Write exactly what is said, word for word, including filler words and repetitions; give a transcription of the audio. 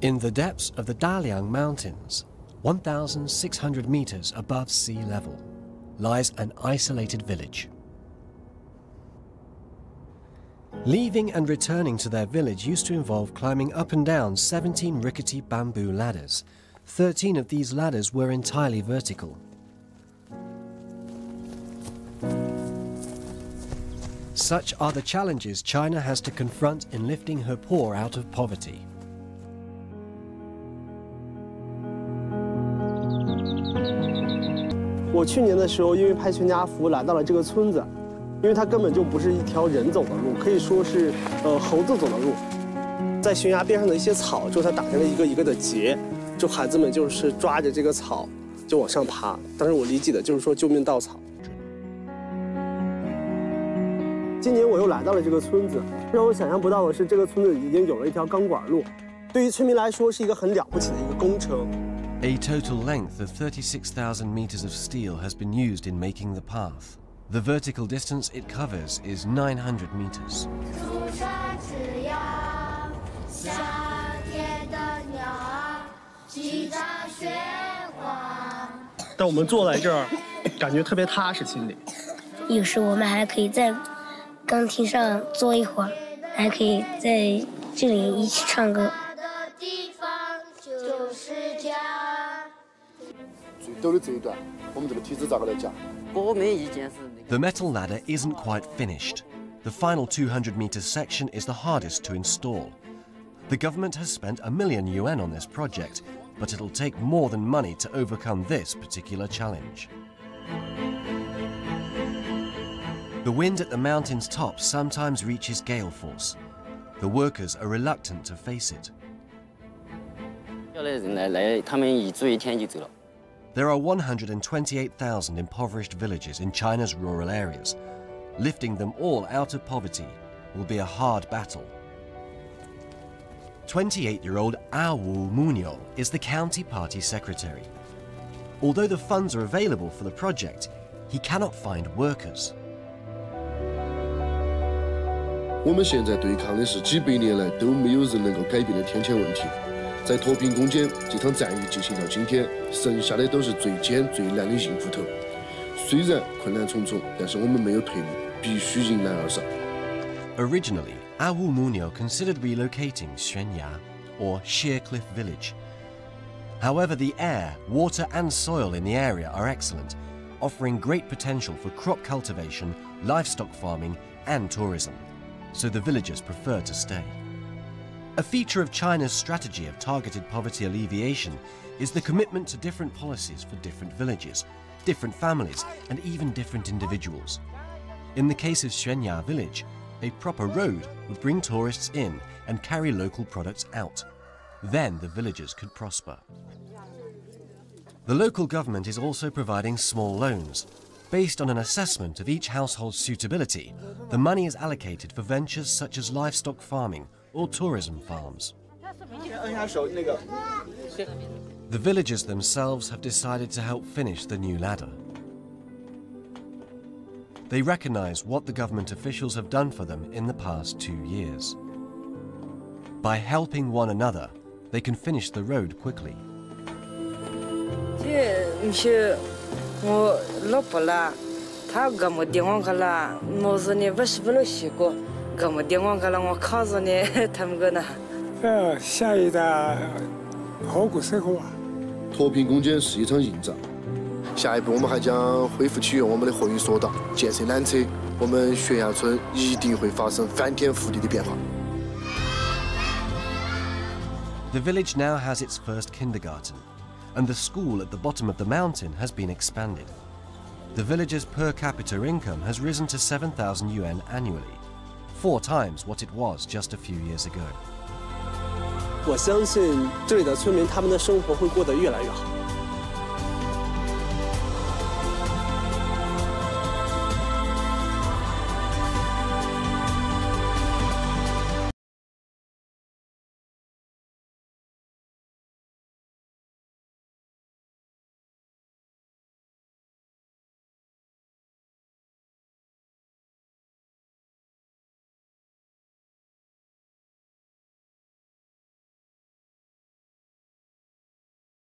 In the depths of the Daliang Mountains, one thousand six hundred meters above sea level, lies an isolated village. Leaving and returning to their village used to involve climbing up and down seventeen rickety bamboo ladders. thirteen of these ladders were entirely vertical. Such are the challenges China has to confront in lifting her poor out of poverty. 我去年的时候，因为拍全家福来到了这个村子，因为它根本就不是一条人走的路，可以说是呃猴子走的路。在悬崖边上的一些草，就它打成了一个一个的结，就孩子们就是抓着这个草就往上爬。当时我理解的就是说救命稻草。今年我又来到了这个村子，让我想象不到的是，这个村子已经有了一条钢管路，对于村民来说是一个很了不起的一个工程。 A total length of thirty-six thousand meters of steel has been used in making the path. The vertical distance it covers is nine hundred meters. 但我们坐在这儿，感觉特别踏实，心里。 有时我们还可以在钢琴上坐一会儿，还可以在这里一起唱歌。 The metal ladder isn't quite finished. The final two hundred meter section is the hardest to install. The government has spent a million yuan on this project, but it'll take more than money to overcome this particular challenge. The wind at the mountain's top sometimes reaches gale force. The workers are reluctant to face it. There are one hundred twenty-eight thousand impoverished villages in China's rural areas. Lifting them all out of poverty will be a hard battle. twenty-eight-year-old Awu Munyo is the county party secretary. Although the funds are available for the project, he cannot find workers. 我们现在对抗的是几百年来都没有人能够改变的天堑问题。 在脱贫攻坚这场战役进行到今天，剩下的都是最艰最难的硬骨头。虽然困难重重，但是我们没有退路，必须迎难而上。 Originally, Awu Munyo considered relocating Xuanya, or Sheer Cliff Village. However, the air, water and soil in the area are excellent, offering great potential for crop cultivation, livestock farming and tourism. So the villagers prefer to stay. A feature of China's strategy of targeted poverty alleviation is the commitment to different policies for different villages, different families, and even different individuals. In the case of Xuanya village, a proper road would bring tourists in and carry local products out. Then the villagers could prosper. The local government is also providing small loans. Based on an assessment of each household's suitability, the money is allocated for ventures such as livestock farming or tourism farms. The villagers themselves have decided to help finish the new ladder. They recognize what the government officials have done for them in the past two years. By helping one another, they can finish the road quickly. Uh, 脱贫攻坚是一场硬仗。下一步我们还将恢复启用我们的货运索道，建设缆车。我们悬崖村一定会发生翻天覆地的变化。 The village now has its first kindergarten, and the school at the bottom of the mountain has been expanded. The village's per capita income has risen to seven thousand yuan annually, four times what it was just a few years ago. 我相信这里的村民他们的生活会过得越来越好。